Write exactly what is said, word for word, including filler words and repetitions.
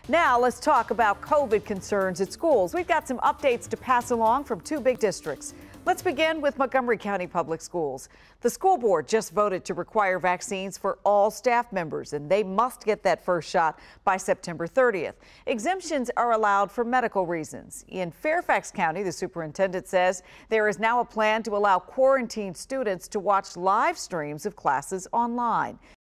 Now let's talk about COVID concerns at schools. We've got some updates to pass along from two big districts. Let's begin with Montgomery County Public Schools. The school board just voted to require vaccines for all staff members, and they must get that first shot by September thirtieth. Exemptions are allowed for medical reasons. In Fairfax County, the superintendent says there is now a plan to allow quarantined students to watch live streams of classes online.